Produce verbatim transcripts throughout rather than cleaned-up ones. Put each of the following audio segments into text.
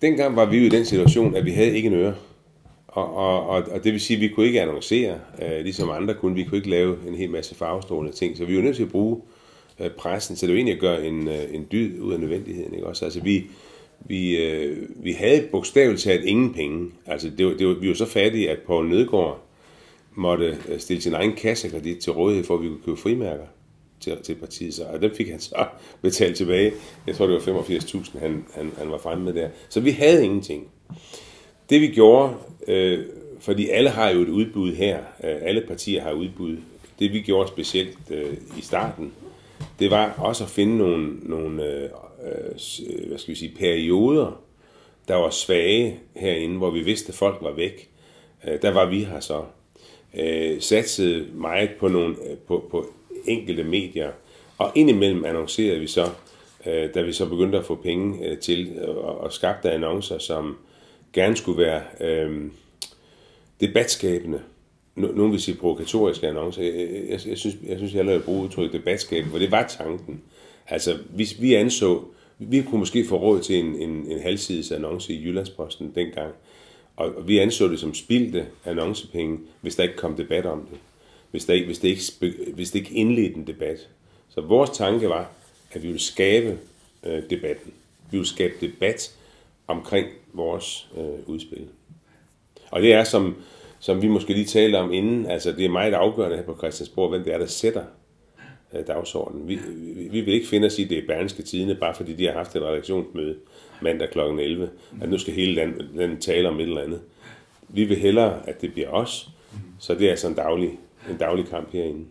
dengang var vi jo i den situation, at vi havde ikke en øre. Og, og, og, og det vil sige, at vi kunne ikke annoncere, øh, ligesom andre kunne. Vi kunne ikke lave en hel masse farvestrålende ting. Så vi var nødt til at bruge øh, pressen, så det var egentlig at gøre en, øh, en dyd ud af nødvendigheden. Ikke også? Altså vi, vi, øh, vi havde bogstaveligt talt ingen penge. Altså det var, det var, vi var så fattige, at Poul Nødgaard måtte stille sin egen kassekredit til rådighed, for at vi kunne købe frimærker til, til partiet. Så, og dem fik han så betalt tilbage. Jeg tror, det var femogfirs tusind, han, han, han var fremme med der. Så vi havde ingenting. Det vi gjorde, øh, fordi alle har jo et udbud her, øh, alle partier har udbud, det vi gjorde specielt øh, i starten, det var også at finde nogle, nogle øh, øh, hvad skal vi sige, perioder, der var svage herinde, hvor vi vidste, at folk var væk. Øh, der var vi her så. Øh, satsede meget på, nogle, på, på enkelte medier, og indimellem annoncerede vi så, øh, da vi så begyndte at få penge øh, til, og, og skabte annoncer, som gerne skulle være øh, debatskabende. Nogle vil sige provokatoriske annoncer. Jeg, jeg, jeg synes, jeg synes, jeg lavede bruge udtryk debatskabende, for det var tanken. Altså, vi, vi anså, vi kunne måske få råd til en, en, en halvsides annonce i Jyllandsposten dengang, og vi anså det som spildte annoncepenge, hvis der ikke kom debat om det. Hvis, der ikke, hvis, det ikke, hvis det ikke indledte en debat. Så vores tanke var, at vi ville skabe øh, debatten. Vi ville skabe debat omkring vores øh, udspil. Og det er, som, som vi måske lige talte om inden, altså det er meget afgørende her på Christiansborg, hvem det er, der sætter øh, dagsordenen. Vi, vi, vi vil ikke finde os i, det er Berlingske Tidende, bare fordi de har haft et redaktionsmøde mandag klokken elleve, at nu skal hele landet, landet tale om et eller andet. Vi vil hellere, at det bliver os, så det er altså en daglig, en daglig kamp herinde.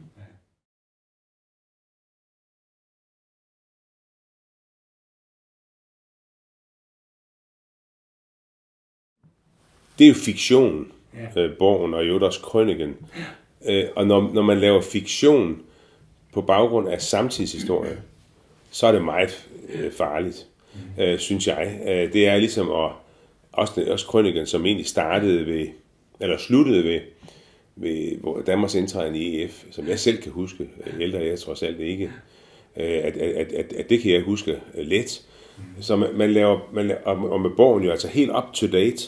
Det er jo fiktion, ja. øh, Borgen og jo også Krøniken. Øh, og når, når man laver fiktion på baggrund af samtidshistorie, så er det meget øh, farligt, øh, synes jeg. Øh, det er ligesom at, også, også Krøniken, som egentlig startede ved, eller sluttede ved, ved Danmarks indtræden i E F, som jeg selv kan huske, ældre jeg trods alt ikke, øh, at, at, at, at det kan jeg huske let. Så man, man laver, man laver, og med Borgen jo altså helt up to date.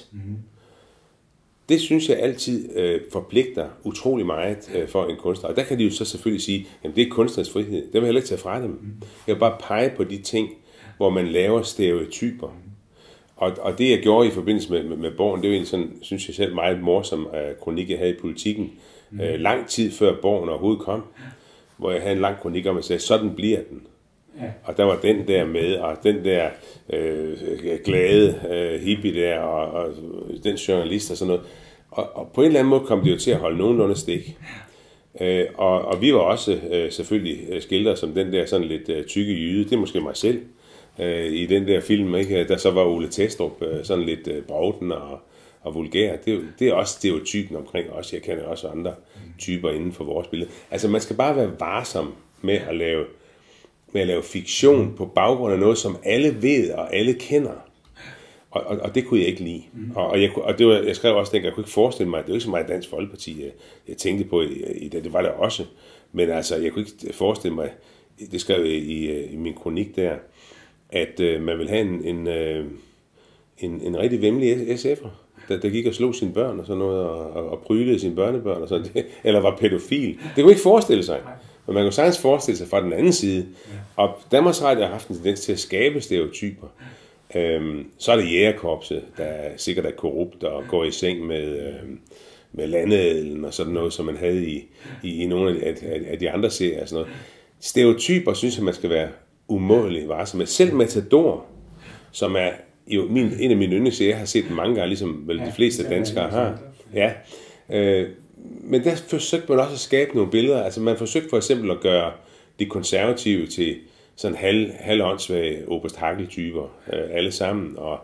Det synes jeg altid øh, forpligter utrolig meget øh, for en kunstner. Og der kan de jo så selvfølgelig sige, at det er kunstnerisk frihed. Det vil jeg heller ikke tage fra dem. Jeg vil bare pege på de ting, hvor man laver stereotyper. Og, og det jeg gjorde i forbindelse med, med, med Borgen, det er jo en sådan, synes jeg selv, meget morsom øh, kronik, jeg havde i Politikken. Øh, lang tid før Borgen overhovedet kom, hvor jeg havde en lang kronik om, at sige, sådan bliver den. Ja. Og der var den der med, og den der øh, glade øh, hippie der, og, og den journalist og sådan noget. Og, og på en eller anden måde kom det jo til at holde nogenlunde stik. Øh, og, og vi var også øh, selvfølgelig skildret som den der sådan lidt øh, tykke jyde, det er måske mig selv, øh, i den der film, ikke? Der så var Ole Testrup øh, sådan lidt øh, brovden og, og vulgær. Det, det er også stereotypen omkring os. Jeg kender også andre typer inden for vores billede. Altså man skal bare være varsom med at lave med at lave fiktion på baggrund af noget, som alle ved og alle kender. Og, og, og det kunne jeg ikke lide. Mm. Og, og, jeg, og det var, jeg skrev også, at jeg kunne ikke forestille mig, at det var ikke så meget Dansk Folkeparti, jeg, jeg tænkte på i, i det. Det var det også. Men altså, jeg kunne ikke forestille mig, det skrev jeg i, i min kronik der, at øh, man ville have en, en, øh, en, en rigtig væmmelig S F'er, der, der gik og slog sine børn og sådan noget, og, og, og prylede sine børnebørn og sådan noget, eller var pædofil. Det kunne ikke forestille sig. Men man kan sagtens forestille sig fra den anden side. Og Danmarks Radio har haft en tendens til at skabe stereotyper. Øhm, så er det jægerkorpset, der sikkert er korrupt og går i seng med, øhm, med landadelen og sådan noget, som man havde i, i, i nogle af, af, af de andre serier. Og sådan noget. Stereotyper synes jeg, man skal være umådeligt varsom med. Selv Matador, som er jo min, en af mine yndlingsserier, jeg har set mange gange, ligesom vel de fleste danskere har. Ja. Øh, Men der forsøgte man også at skabe nogle billeder. Altså man forsøgte for eksempel at gøre de konservative til sådan halv, halvåndssvage Oberst Hackel-typer, øh, alle sammen. Og,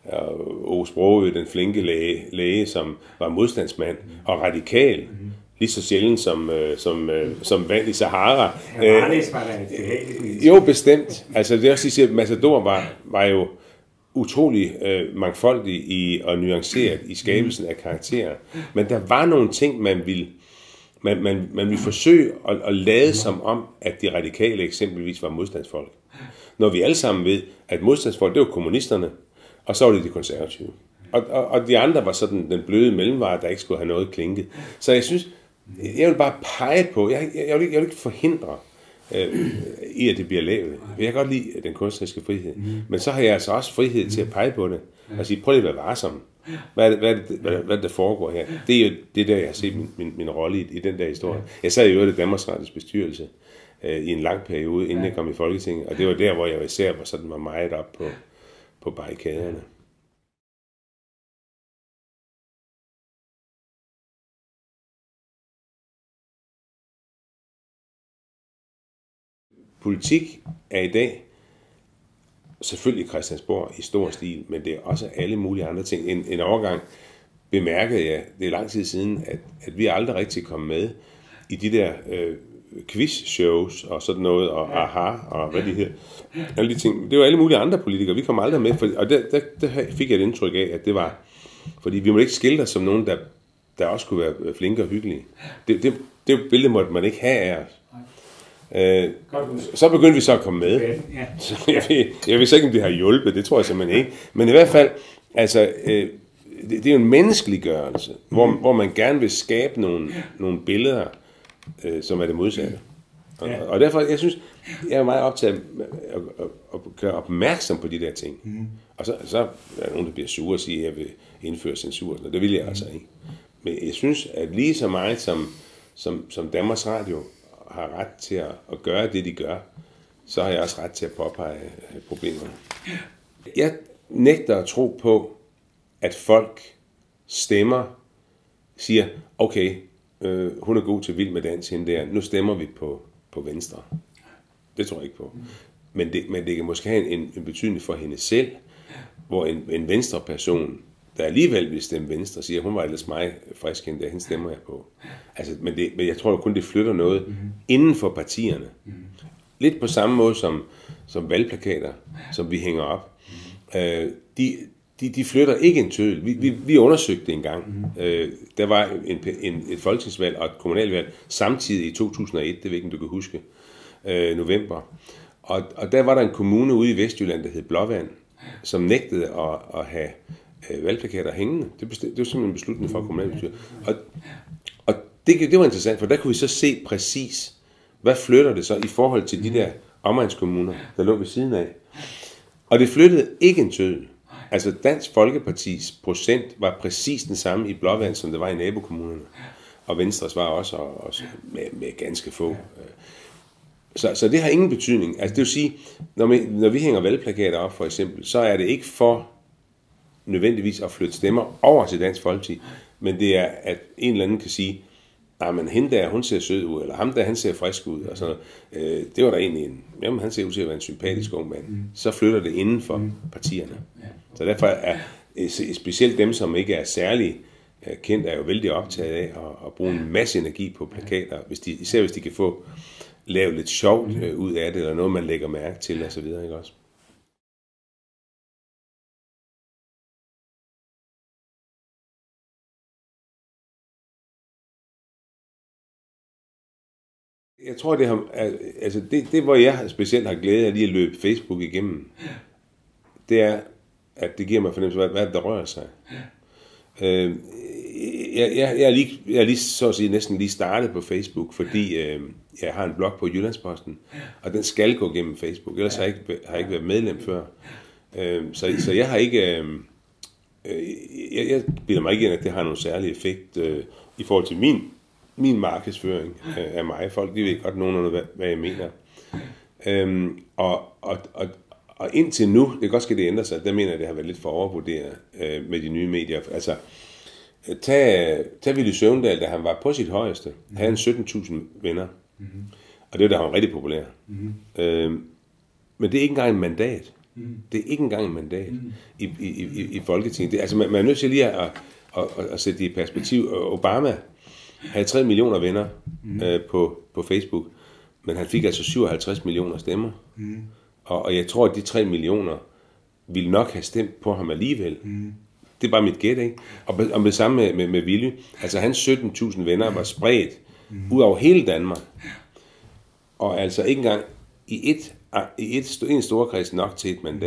og Ove Sprogøe, den flinke læge, læge, som var modstandsmand og radikal. Lige så sjældent som, øh, som, øh, som vand i Sahara. Øh, jo, bestemt. Altså det er også at Matador var, var jo utrolig øh, mangfoldig i, og nuanceret i skabelsen af karakterer. Men der var nogle ting, man ville, man, man, man ville forsøge at, at lade som om, at de radikale eksempelvis var modstandsfolk. Når vi alle sammen ved, at modstandsfolk, det var kommunisterne, og så var det de konservative. Og, og, og de andre var sådan den bløde mellemvare, der ikke skulle have noget klinket. Så jeg synes, jeg vil bare pege på, jeg, jeg, jeg, vil, ikke, jeg vil ikke forhindre øh, i, at det bliver lavet. Jeg kan godt lide den kunstneriske frihed. Men så har jeg altså også frihed til at pege på det. Og sige, prøv lige at være varsom. Hvad er det, hvad er det, hvad, hvad der foregår her? Det er jo det der, jeg har set min, min, min rolle i, i den der historie. Jeg sad jo i Danmarks Radios bestyrelse øh, i en lang periode, inden jeg kom i Folketinget. Og det var der, hvor jeg især var sådan var meget op på, på barrikaderne. Politik er i dag selvfølgelig Christiansborg i stor stil, men det er også alle mulige andre ting. En, en overgang bemærkede jeg, det er lang tid siden, at, at vi aldrig rigtig kom med i de der øh, quiz-shows og sådan noget, og aha, og hvad de hedder. Alle de ting. Det var alle mulige andre politikere, vi kom aldrig med, for, og der, der, der fik jeg et indtryk af, at det var, fordi vi må ikke skille os som nogen, der, der også kunne være flinke og hyggelige. Det, det, det billede måtte man ikke have af os. Øh, så begyndte vi så at komme med. Så jeg, ved, jeg ved ikke, om det har hjulpet, det tror jeg simpelthen ikke. Men i hvert fald, altså, øh, det, det er jo en menneskeliggørelse, mm. hvor, hvor man gerne vil skabe nogle, nogle billeder, øh, som er det modsatte. Og, ja. og derfor, jeg synes, jeg er meget optaget af at, at, at gøre opmærksom på de der ting. Mm. Og så, så er der nogen, der bliver sure og siger, at jeg vil indføre censur. Det vil jeg altså ikke. Men jeg synes, at lige så meget som, som, som Danmarks Radio har ret til at, at gøre det, de gør, så har jeg også ret til at påpege problemerne. Jeg nægter at tro på, at folk stemmer, siger, okay, øh, hun er god til Vild med Dans, hende der, nu stemmer vi på, på Venstre. Det tror jeg ikke på. Men det, men det kan måske have en, en betydning for hende selv, hvor en, en Venstre-person, der alligevel vil stemme Venstre, siger, hun var ellers meget frisk hende der, hende stemmer jeg på. Altså, men, det, men jeg tror jo kun, det flytter noget mm-hmm. inden for partierne. Mm-hmm. Lidt på samme måde som, som valgplakater, som vi hænger op. Mm-hmm. Øh, de, de, de flytter ikke en tøddel. Vi, vi, vi undersøgte det engang. Mm-hmm. Øh, der var en, en, et folketingsvalg og et kommunalvalg samtidig i to tusind og et, det ved ikke, om du kan huske, øh, november. Og, og der var der en kommune ude i Vestjylland, der hed Blåvand, som nægtede at, at have valgplakater hængende. Det, bestem, det var simpelthen en beslutning fra kommunalbestyrelsen. Og, og det, det var interessant, for der kunne vi så se præcis, hvad flytter det så i forhold til de der omegnskommuner, der lå ved siden af. Og det flyttede ikke en tøddel. Altså Dansk Folkepartis procent var præcis den samme i Blåvand, som det var i nabokommunerne. Og Venstres var også, også med, med ganske få. Så, så det har ingen betydning. Altså det vil sige, når vi, når vi hænger valgplakater op for eksempel, så er det ikke for nødvendigvis at flytte stemmer over til Dansk Folkeparti, men det er, at en eller anden kan sige, nej, men hende der, hun ser sød ud, eller ham der, han ser frisk ud, og sådan noget. Øh, det var der egentlig en, jamen han ser ud til at være en sympatisk ung mand. Mm. Så flytter det inden for mm. partierne. Så derfor er specielt dem, som ikke er særlig kendt, er jo vældig optaget af at, at bruge en masse energi på plakater, hvis de, især hvis de kan få lavet lidt sjovt øh, ud af det, eller noget, man lægger mærke til, og så videre, ikke også? Jeg tror, det har, altså det, det, hvor jeg specielt har glæde af lige at løbe Facebook igennem, det er, at det giver mig fornemmelse af, hvad der rører sig. Øh, jeg, jeg, jeg, er lige, jeg er lige, så at sige, næsten lige startet på Facebook, fordi øh, jeg har en blog på Jyllandsposten, og den skal gå gennem Facebook, ellers har jeg ikke, har jeg ikke været medlem før. Øh, så, så jeg har ikke, øh, jeg, jeg bilder mig ikke ind, at det har nogen særlig effekt øh, i forhold til min min markedsføring øh, af mig. Folk, de ved godt nogenlunde, hvad, hvad jeg mener. Øhm, og, og, og, og indtil nu, det kan godt ske, det ændrer sig, der mener jeg, det har været lidt for overvurderet øh, med de nye medier. Altså, tag, tag Villy Søvndal, da han var på sit højeste, mm-hmm. havde han sytten tusind venner. Mm-hmm. Og det var da han var rigtig populær. Mm-hmm. Øhm, men det er ikke engang en mandat. Mm-hmm. Det er ikke engang en mandat mm-hmm. i, i, i, i Folketinget. Det, altså, man, man er nødt til lige at, at, at, at sætte det i perspektiv. Obama havde tre millioner venner mm. øh, på, på Facebook, men han fik altså syvoghalvtreds millioner stemmer. Mm. Og, og jeg tror, at de tre millioner ville nok have stemt på ham alligevel. Mm. Det er bare mit gæt, ikke? Og, og med samme med, med, med Villy. Altså hans sytten tusind venner var spredt mm. ud over hele Danmark. Og altså ikke engang i et, i et en storkreds nok til et mandat.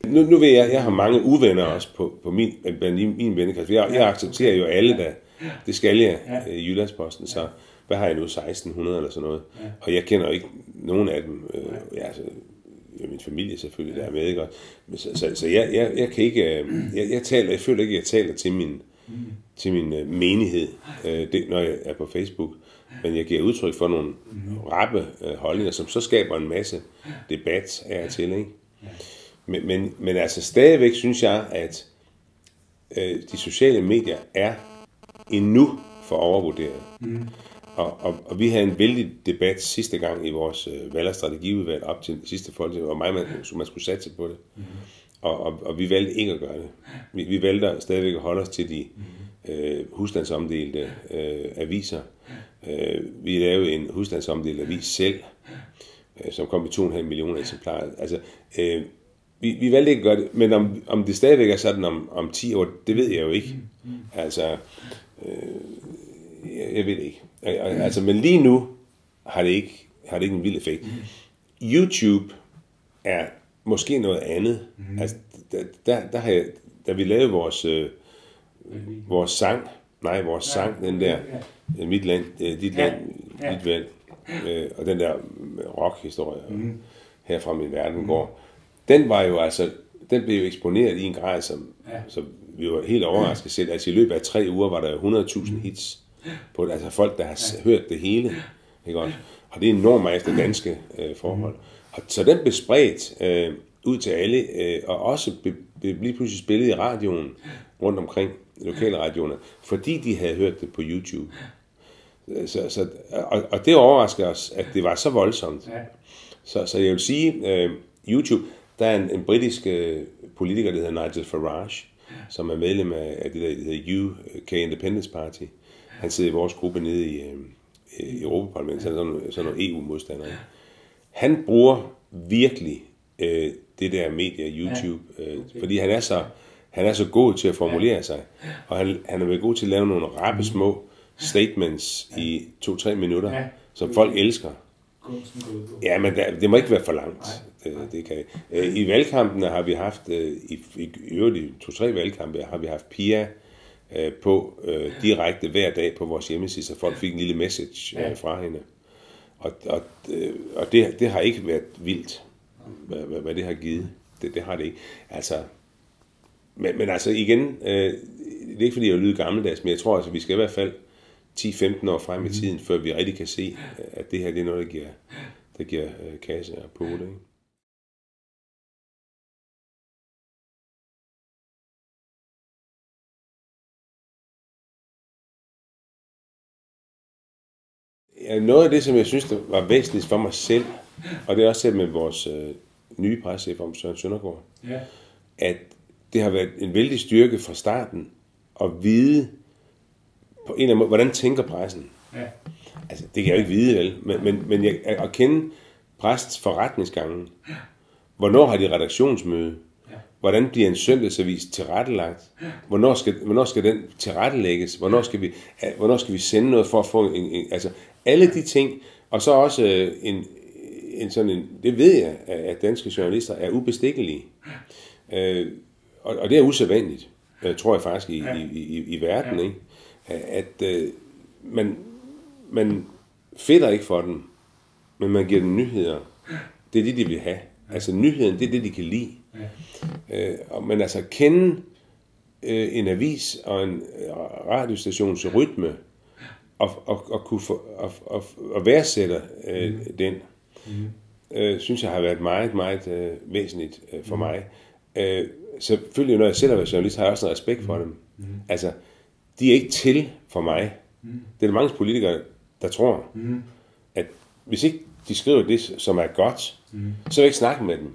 Nu, nu ved jeg, jeg har mange uvenner også på, på min, min, min vennekreds. Jeg, jeg accepterer jo alle, der det skal jeg i Jyllandsposten, så hvad har jeg nu, seksten hundrede eller sådan noget? Og jeg kender jo ikke nogen af dem. Ja, altså, min familie selvfølgelig, der er med, ikke? Så, så, så jeg, jeg, jeg kan ikke, jeg, jeg, taler, jeg føler ikke, at jeg taler til min, til min menighed, det, når jeg er på Facebook. Men jeg giver udtryk for nogle rappe holdninger, som så skaber en masse debat af og til, ikke? Men, men, men altså stadigvæk synes jeg, at øh, de sociale medier er endnu for overvurderet. Mm. Og, og, og vi havde en vældig debat sidste gang i vores øh, valg- og strategiudvalg op til sidste folketing, hvor meget man, man skulle satse på det. Mm. Og, og, og vi valgte ikke at gøre det. Vi, vi valgte stadigvæk at holde os til de øh, husstandsomdelte øh, aviser. Øh, vi lavede en husstandsomdelt avis selv, øh, som kom i to komma fem millioner eksemplarer. Altså, øh, vi, vi valgte ikke at gøre det, men om, om det stadigvæk er sådan om, om ti år, det ved jeg jo ikke. Altså, øh, jeg, jeg ved det ikke. Altså, men lige nu har det ikke, har det ikke en vild effekt. YouTube er måske noget andet. Mm-hmm. Altså, der, der, der har jeg, da vi lavede vores, øh, vores sang, nej, vores sang, den der, mit land, dit land, dit valg, øh, og den der rock-historie, mm-hmm. her fra min verden mm-hmm. går, den var jo altså, den blev jo eksponeret i en grad, som, ja. som vi var helt overrasket selv. Altså i løbet af tre uger var der hundrede tusind hits på det. Altså folk, der har ja. hørt det hele. Ikke også? Og det er enormt meget efter danske øh, forhold. Og så den blev spredt øh, ud til alle, øh, og også blev be, lige pludselig spillet i radioen rundt omkring lokale radioerne, fordi de havde hørt det på YouTube. Så, så, og, og det overrasker os, at det var så voldsomt. Så, så jeg vil sige, øh, YouTube, der er en, en britisk øh, politiker, der hedder Nigel Farage, som er medlem af, af det der, der hedder U K Independence Party. Han sidder i vores gruppe nede i, øh, i Europaparlamentet, sådan nogle, sådan nogle E U-modstandere. Han bruger virkelig øh, det der medie, YouTube, øh, fordi han er så han er så god til at formulere sig, og han, han er god til at lave nogle rappe små statements i to-tre minutter, som folk elsker. Ja, men der, det må ikke være for langt. Det, det kan. I valgkampene har vi haft, i, i øvrigt i to-tre valgkampe, har vi haft Pia på direkte hver dag på vores hjemmeside, så folk fik en lille message fra hende. Og, og, og det, det har ikke været vildt, hvad, hvad, hvad det har givet. Det, det har det ikke. Altså, men, men altså igen, øh, det er ikke fordi jeg lyder gammeldags, men jeg tror altså, vi skal i hvert fald ti til femten år frem i tiden, før vi rigtig kan se, at det her det er noget, der giver, der giver øh, kasse og på det. Ikke? Ja, noget af det, som jeg synes, der var væsentligt for mig selv, og det er også selv med vores øh, nye pressechef om Søren Søndergaard, ja. At det har været en vældig styrke fra starten at vide, på en eller anden måde, hvordan tænker pressen? Ja. Altså, det kan jeg jo ikke vide, vel? Men, men, men jeg, at kende pressens forretningsgangen. Hvornår har de redaktionsmøde? Ja. Hvordan bliver en søndagsavis tilrettelagt? Hvornår skal, hvornår skal den tilrettelægges? Hvornår skal vi, hvornår skal vi sende noget for at få en, en altså alle de ting, og så også en, en sådan en, det ved jeg, at danske journalister er ubestikkelige. Øh, og, og det er usædvanligt, tror jeg faktisk, i, i, i, i verden, ikke? At øh, man, man fedter ikke for dem, men man giver dem nyheder. Det er det, de vil have. Altså nyheden, det er det, de kan lide. Øh, og, men altså kende øh, en avis og en radiostations rytme, og, og, og kunne for, og, og, og værdsætte øh, mm. den, mm. Øh, synes jeg har været meget, meget øh, væsentligt øh, for mm. mig. Øh, selvfølgelig, når jeg selv har været journalist, har jeg også en respekt for dem. Mm. Altså, de er ikke til for mig. Mm. Det er der mange politikere, der tror, mm. at hvis ikke de skriver det, som er godt, mm. så vil jeg ikke snakke med dem.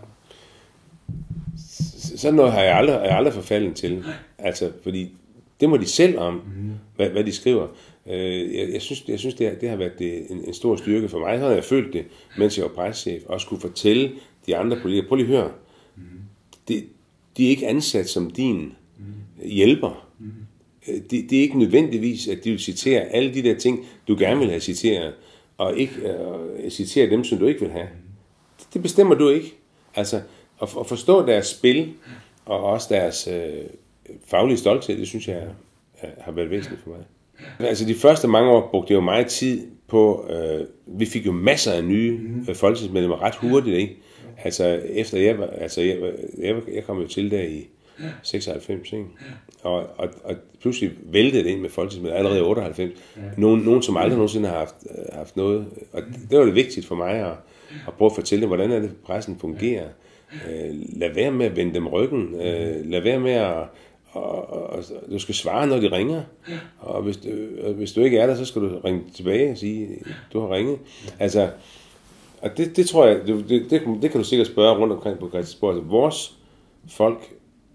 Sådan noget har jeg aldrig, jeg aldrig forfalden til. Altså, fordi det må de selv om, mm. hvad, hvad de skriver. Jeg, jeg synes, jeg synes det, har, det har været det, en, en stor styrke for mig. Så har jeg følt det, mens jeg var pressechef, også kunne fortælle de andre politikere, prøv lige at høre, mm. de, de er ikke ansat som din mm. hjælper. Mm. Det, det er ikke nødvendigvis, at de vil citere alle de der ting, du gerne vil have citeret, og ikke uh, citere dem, som du ikke vil have. Det bestemmer du ikke. Altså, at, at forstå deres spil, og også deres øh, faglige stolthed, det synes jeg er, er, har været væsentligt for mig. Altså de første mange år brugte jeg jo meget tid på, øh, vi fik jo masser af nye øh, folketingsmedlemmer ret hurtigt, ikke? Altså efter jeg var, altså jeg, jeg, jeg kom jo til der i seksoghalvfems, ikke? Og, og, og pludselig væltede det ind med folketingsmedlemmer allerede i otteoghalvfems. Nogen, nogen som aldrig nogensinde har haft, haft noget, og det var det vigtigt for mig at, at prøve at fortælle dem, hvordan er det pressen fungerer. Øh, lad være med at vende dem ryggen. Øh, lad være med at Og, og, og du skal svare, når de ringer. Og hvis du, hvis du ikke er der, så skal du ringe tilbage og sige, du har ringet. Altså, og det, det tror jeg, det, det, det kan du sikkert spørge rundt omkring på Christiansborg. Altså, vores folk,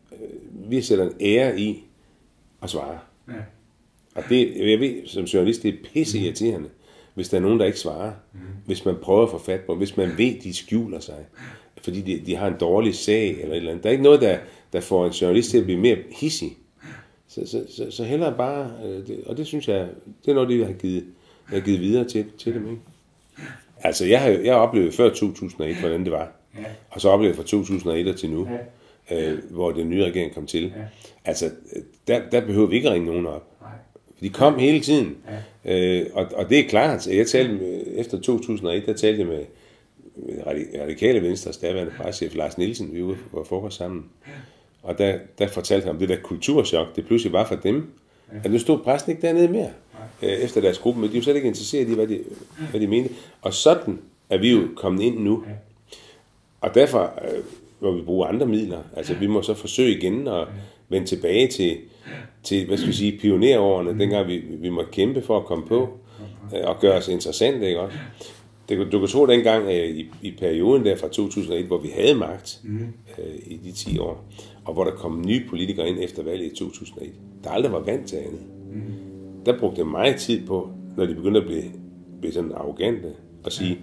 vi sætter en ære i at svare. Ja. Og det, jeg ved, som journalist, det er pisse irriterende, hvis der er nogen, der ikke svarer. Mm. Hvis man prøver at få fat på, hvis man ved, de skjuler sig, fordi de, de har en dårlig sag eller et eller andet. Der er ikke noget, der, der får en journalist til at blive mere hissig. Så, så, så, så hellere bare, øh, det, og det synes jeg, det er noget, vi har givet, jeg har givet videre til, til dem. Ikke? Altså, jeg har, jeg har oplevet før to tusind og et, hvordan det var. Og så oplevede jeg fra to tusind og et til nu, øh, hvor den nye regering kom til. Altså, der, der behøver vi ikke at ringe nogen op. De kom hele tiden. Øh, og, og det er klart, jeg talte med, efter to tusind og et, der talte jeg med Radikale Venstres daværende pressechef Lars Nielsen, vi var på frokost sammen. Og der, der fortalte han om det der kulturschok, det pludselig var for dem, at nu stod pressen ikke dernede mere, øh, efter deres gruppe, men de var slet ikke interesseret i, hvad de, hvad de mente. Og sådan er vi jo kommet ind nu. Og derfor øh, må vi bruge andre midler. Altså vi må så forsøge igen at vende tilbage til, til hvad skal vi sige, pionerårene, dengang vi, vi måtte kæmpe for at komme på, øh, og gøre os interessante, ikke også? Du kan tro, dengang øh, i, i perioden der fra to tusind og et, hvor vi havde magt mm. øh, i de ti år, og hvor der kom nye politikere ind efter valget i to tusind og et, der aldrig var vant til andet. Mm. Der brugte jeg meget tid på, når de begyndte at blive, blive sådan arrogante, at sige,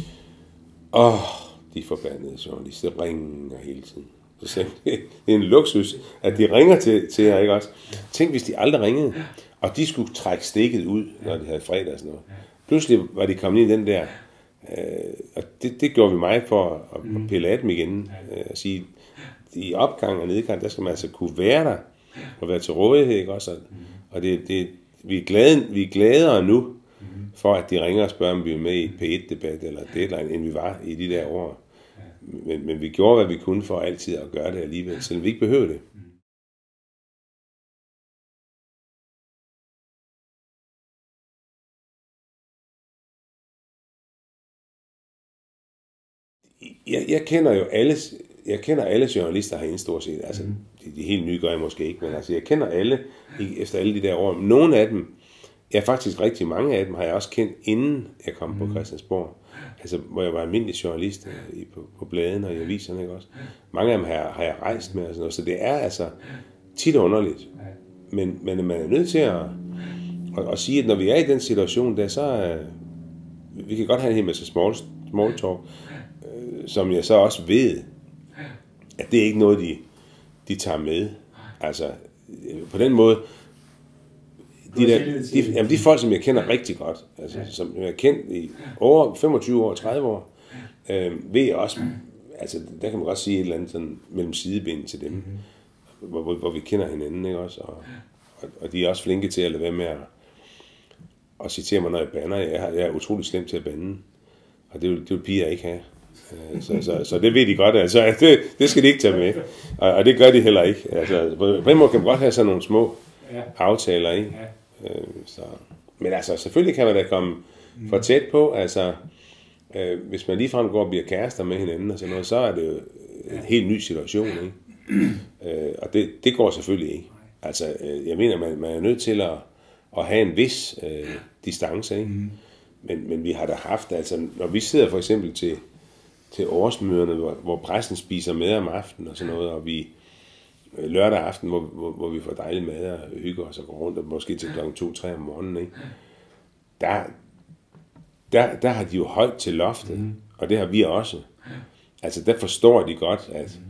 åh, oh, de forbandede journalister ringer hele tiden. Så sagde det er en luksus, at de ringer til, til jer, ikke også? Tænk, hvis de aldrig ringede, og de skulle trække stikket ud, når de havde fredag og sådan noget. Pludselig var de kommet ind i den der, øh, og det, det gjorde vi meget for at, at pille af dem igen, øh, at sige, i opgang og nedgang, der skal man altså kunne være der, og være til rådighed, ikke også? Og det, det, vi, er glade, vi er gladere nu, for at de ringer og spørger, om vi er med i P et-debat eller Deadline, end vi var i de der år. Men, men vi gjorde, hvad vi kunne for altid at gøre det alligevel, selvom vi ikke behøver det. Jeg, jeg kender jo alle, jeg kender alle journalister herinde stort set. Altså, de, de helt nye gør jeg måske ikke, men altså, jeg kender alle efter alle de der år. Nogle af dem, ja faktisk rigtig mange af dem, har jeg også kendt, inden jeg kom på Christiansborg. Altså, hvor jeg var almindelig journalist i, på, på bladene og i aviserne, ikke også? Mange af dem har, har jeg rejst med og sådan noget, så det er altså tit underligt. Men, men man er nødt til at, at, at sige, at når vi er i den situation der, så uh, vi kan godt have en hel masse small, small talk, uh, som jeg så også ved, at det er ikke noget, de, de tager med. Altså, på den måde, de, der, de, jamen de folk, som jeg kender rigtig godt, altså, som jeg har kendt i over femogtyve år, tredive år, øh, ved jeg også, altså der kan man godt sige et eller andet sådan mellem sideben til dem, mm-hmm. hvor, hvor, hvor vi kender hinanden, ikke også, og, og, og de er også flinke til at lade være med at, at citere mig, når jeg bander. Jeg er, jeg er utrolig slem til at bande, og det vil, det vil piger ikke have. Så, så, så det ved de godt, altså det, det skal de ikke tage med, og, og det gør de heller ikke. Altså, på en måde kan man godt have sådan nogle små aftaler, ikke? Øh, så. Men altså, selvfølgelig kan man da komme for tæt på, altså, øh, hvis man ligefrem går og bliver kærester med hinanden og sådan noget, så er det jo en helt ny situation, ikke? Øh, og det, det går selvfølgelig ikke. Altså, øh, jeg mener, man, man er nødt til at, at have en vis øh, distance, ikke? Men, men vi har da haft, altså, når vi sidder for eksempel til, til årsmøderne, hvor, hvor pressen spiser med om aftenen og sådan noget, og vi lørdag aften, hvor, hvor, hvor vi får dejlig mad og hygger os og går rundt, og måske til klokken to tre om morgenen, ikke? Der, der, der har de jo højt til loftet, mm. og det har vi også. Altså, der forstår de godt, at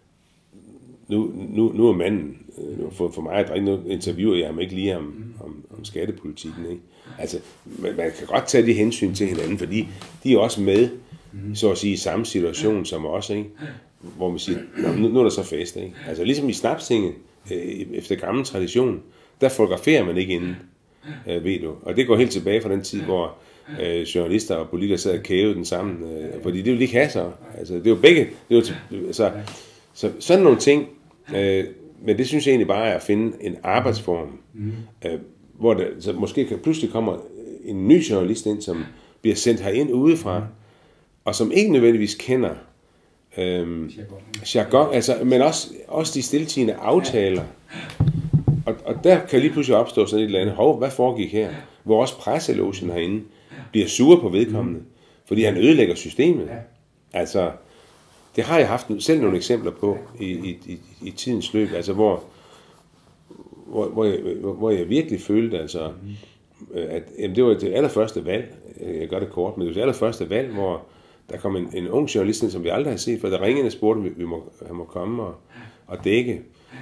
nu, nu, nu er manden, for, for mig at drikke, nu interviewer jeg ham ikke lige om, om, om skattepolitikken, ikke? Altså, man, man kan godt tage de hensyn til hinanden, fordi de er også med, så at sige, i samme situation som os, ikke? hvor man siger, nu, nu er der så fest, ikke? Altså ligesom i Snapstinget, øh, efter gammel tradition, der fotograferer man ikke inden, øh, ved du. Og det går helt tilbage fra den tid, hvor øh, journalister og politikere sad og kævede den sammen, øh, fordi det ville de ikke have så. Altså det er jo begge, det er jo, så, så sådan nogle ting, øh, men det synes jeg egentlig bare er at finde en arbejdsform, øh, hvor der så måske kan, pludselig kommer en ny journalist ind, som bliver sendt herind udefra, og som ikke nødvendigvis kender øhm, jargon, altså, men også, også de stiltigende aftaler. Og, og der kan lige pludselig opstå sådan et eller andet, hov, hvad foregik her? Hvor også presselogen herinde bliver sure på vedkommende, fordi han ødelægger systemet. Altså, det har jeg haft selv nogle eksempler på i, i, i, i tidens løb, altså hvor, hvor, hvor, jeg, hvor jeg virkelig følte, altså, at jamen, det var det allerførste valg, jeg gør det kort, men det var det allerførste valg, hvor der kom en, en ung journalist, som vi aldrig har set, for der ringede og spurgte, vi, vi må, han må komme og, og dække.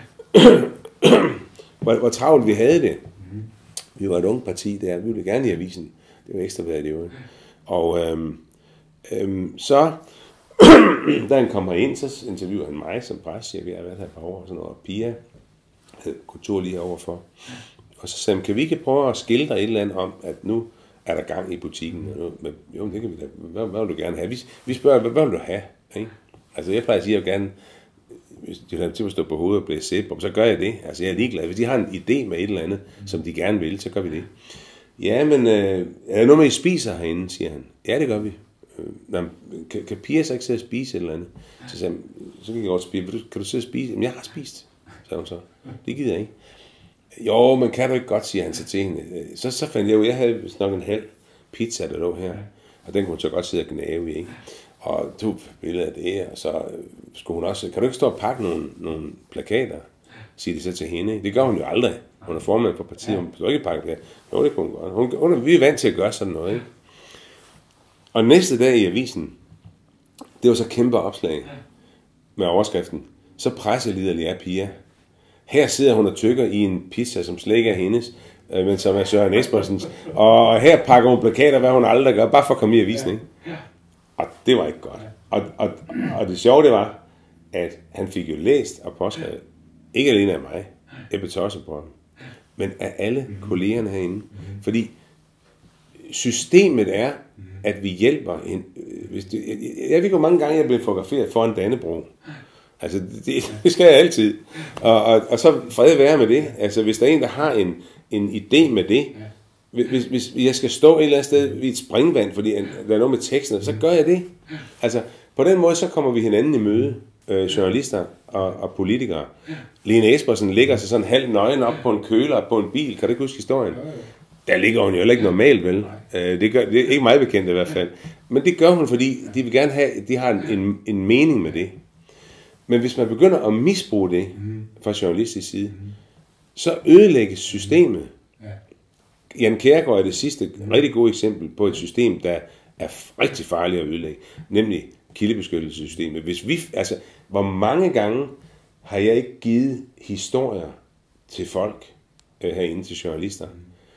hvor, hvor travlt vi havde det. Vi var et ungt parti der, vi ville gerne i avisen. Det var ekstra været i det. Og øhm, øhm, så, da han kommer ind, så interviewer han mig som preschef. Jeg har været her et par år, og sådan noget. Og Pia havde kontor lige overfor. Og så sagde han, kan vi ikke prøve at skildre et eller andet om, at nu er der gang i butikken? Men, jo, det kan vi da. Hvad, hvad vil du gerne have? Vi, vi spørger, hvad, hvad vil du have? Ikke? Altså, jeg plejer at sige, at jeg vil gerne, hvis de har til at stå på hovedet og blive sæt på, så gør jeg det. Altså, jeg er ligeglad. Hvis de har en idé med et eller andet, som de gerne vil, så gør vi det. Ja, men øh, er der noget med, I spiser herinde, siger han. Ja, det gør vi. Øh, kan, kan Pia så ikke sidde og spise et eller andet? Så sagde han, så kan jeg godt spise. Kan du, kan du sidde og spise? Jamen, jeg har spist, sagde hun så. Det gider jeg ikke. Jo, men kan du ikke godt, siger han så til hende. Så, så fandt jeg jo, jeg havde nok en halv pizza, der lå her. Og den kunne hun så godt sidde og gnave i, ikke? Og tog billeder af det, og så skulle hun også, kan du ikke stå og pakke nogle, nogle plakater? Siger de så til hende. Det gør hun jo aldrig. Hun er formand for partiet, hun skal ikke pakke det. Jo, det kunne hun godt. Hun, hun, vi er vant til at gøre sådan noget, ikke? Og næste dag i avisen, det var så kæmpe opslag med overskriften. Så presseliderlig er Pia. Her sidder hun og tykker i en pizza, som slet ikke er hendes, men som er Søren Espersens. Og her pakker hun plakater, hvad hun aldrig gør, bare for at komme i avisen, ikke? Og det var ikke godt. Og, og, og det sjove det var, at han fik jo læst og påskrevet, ikke alene af mig, Ebbe Tosse på ham, men af alle kollegerne herinde. Fordi systemet er, at vi hjælper en. Hvis det, jeg, jeg ved ikke, hvor mange gange jeg blev fotograferet foran Dannebrog. Altså, det, det skal jeg altid. Og, og, og så fred være med det. Altså, hvis der er en, der har en, en idé med det, hvis, hvis jeg skal stå et eller andet sted ved et springvand, fordi der er noget med teksten, så gør jeg det. Altså, på den måde, så kommer vi hinanden i møde, øh, journalister og, og politikere. Lene Espersen ligger sig sådan halvt nøgen op på en køler på en bil. Kan du ikke huske historien? Der ligger hun jo heller ikke normalt, vel? Det, gør, det er ikke meget bekendt i hvert fald. Men det gør hun, fordi de vil gerne have, de har en, en mening med det. Men hvis man begynder at misbruge det fra journalistisk side, så ødelægges systemet. Jan Kjærgaard er det sidste rigtig gode eksempel på et system, der er rigtig farligt at ødelægge, nemlig kildebeskyttelsessystemet. Hvis vi, altså, hvor mange gange har jeg ikke givet historier til folk øh, herinde, til journalister,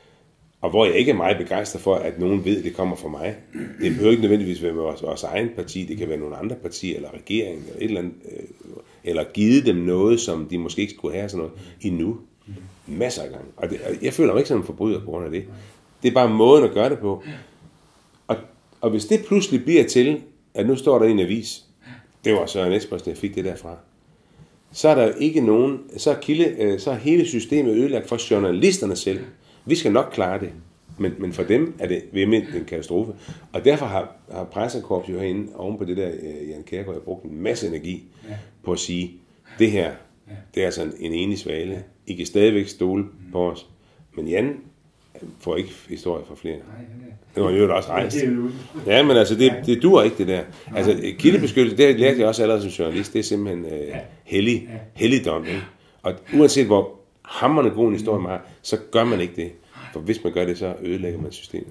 og hvor jeg ikke er meget begejstret for, at nogen ved, at det kommer fra mig. Det behøver ikke nødvendigvis være vores, vores egen parti, det kan være nogle andre partier, eller regeringen, eller et eller andet, øh, eller givet dem noget, som de måske ikke skulle have, sådan noget, endnu. Masser af gange. Og, det, og jeg føler mig ikke som en forbryder på grund af det. Det er bare måden at gøre det på. Og, og hvis det pludselig bliver til, at nu står der i en avis, det var Søren Espersen, jeg fik det derfra, så er der ikke nogen, så er, kilde, så er hele systemet ødelagt for journalisterne selv. Vi skal nok klare det, men, men for dem er det virkelig en katastrofe. Og derfor har, har Pressekorps jo herinde, oven på det der, Jan Kjærgaard har brugt en masse energi på at sige, det her, det er altså en, en enig svale. I kan stadigvæk stole på os. Men Jan får ikke historie fra flere. Det var jo også rejst. Ja, men altså, det, det duer ikke, det der. Altså, kildebeskyttelse, det lærte jeg også allerede som journalist, det er simpelthen øh, hellig, helligdom. Ikke? Og uanset hvor hamrende god en historie man har, så gør man ikke det. For hvis man gør det, så ødelægger man systemet.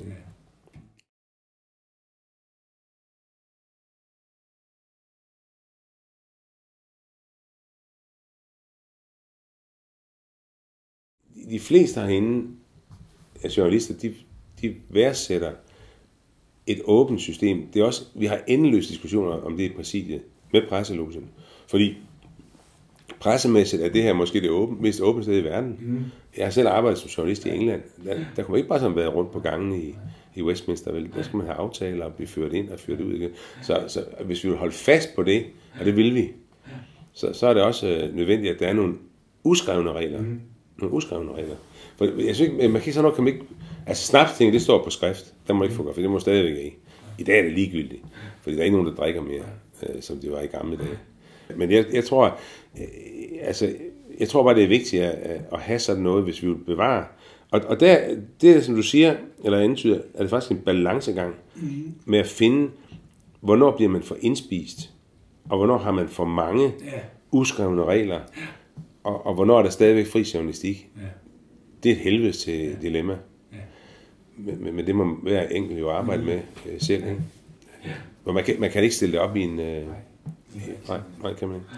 De fleste herinde af journalister, de, de værdsætter et åbent system. Det er også, vi har endeløse diskussioner om det i præsidiet med presselogen. Fordi pressemæssigt er det her måske det åben, mest åbne sted i verden. Mm. Jeg har selv arbejdet som journalist i England. Der, der kunne man ikke bare sådan være rundt på gangen i, i Westminster. Vel? Der skal man have aftaler og blive ført ind og ført ud igen. Så, så hvis vi vil holde fast på det, og det vil vi, så, så er det også øh, nødvendigt, at der er nogle uskrevne regler. Mm. Nogle uskrevne regler. For jeg synes ikke, man kan ikke sådan noget, kan man ikke... Altså snapsting, det står på skrift. Der må ikke få for det må stadigvæk i. I dag er det ligegyldigt, fordi der er ikke nogen, der drikker mere, øh, som det var i gamle dage. Men jeg, jeg tror, øh, altså, jeg tror bare, det er vigtigt at, at have sådan noget, hvis vi vil bevare. Og, og der, det, som du siger, eller antyder, er det faktisk en balancegang mm. med at finde, hvornår bliver man for indspist, og hvornår har man for mange uskrevne regler, og, og hvornår er der stadigvæk fri journalistik. Ja. Det er et helvedes til ja. dilemma. Ja. Men, men det må hver enkelt jo arbejde mm. med øh, selv. Ikke? Ja. Man, kan, man kan ikke stille det op i en... Øh, nej, nej, kan man ikke.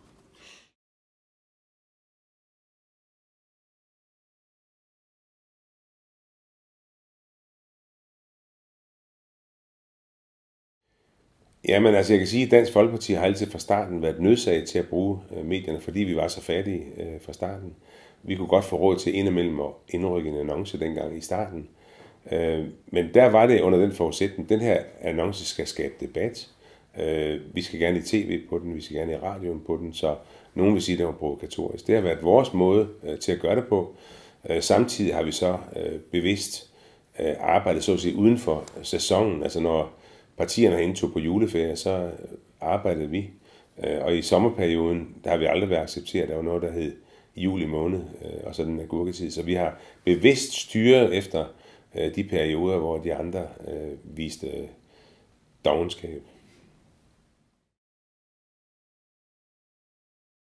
Jamen altså, jeg kan sige, at Dansk Folkeparti har altid fra starten været nødsaget til at bruge øh, medierne, fordi vi var så fattige øh, fra starten. Vi kunne godt få råd til indimellem at indrykke en annonce dengang i starten. Øh, men der var det under den forudsætning, den her annonce skal skabe debat. Øh, vi skal gerne i tv på den, vi skal gerne i radioen på den, så nogen vil sige, at det var provokatorisk. Det har været vores måde øh, til at gøre det på. Øh, samtidig har vi så øh, bevidst øh, arbejdet så at sige uden for sæsonen, altså når partierne indtog på juleferie, så arbejdede vi. Og i sommerperioden, der har vi aldrig været accepteret, der var noget, der hed juli måned, og så den agurketid. Så vi har bevidst styret efter de perioder, hvor de andre viste dovenskab.